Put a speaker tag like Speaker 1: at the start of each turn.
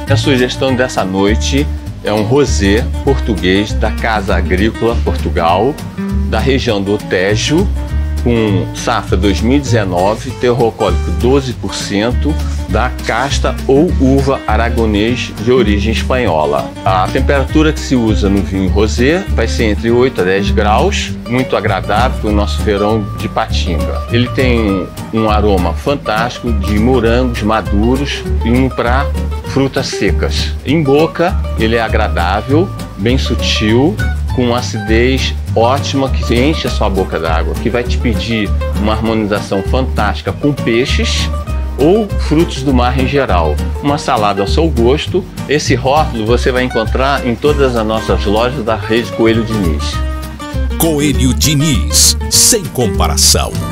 Speaker 1: A sugestão dessa noite é um rosé português da Casa Agrícola Portugal, da região do Tejo, com safra 2019, teor alcoólico 12%, da casta ou uva aragonês de origem espanhola. A temperatura que se usa no vinho rosé vai ser entre 8 a 10 graus, muito agradável para o nosso verão de Patinga. Ele tem um aroma fantástico de morangos maduros e para frutas secas. Em boca, ele é agradável, bem sutil, com acidez ótima que enche a sua boca d'água, que vai te pedir uma harmonização fantástica com peixes ou frutos do mar em geral. Uma salada ao seu gosto. Esse rótulo você vai encontrar em todas as nossas lojas da rede Coelho Diniz.
Speaker 2: Coelho Diniz, sem comparação.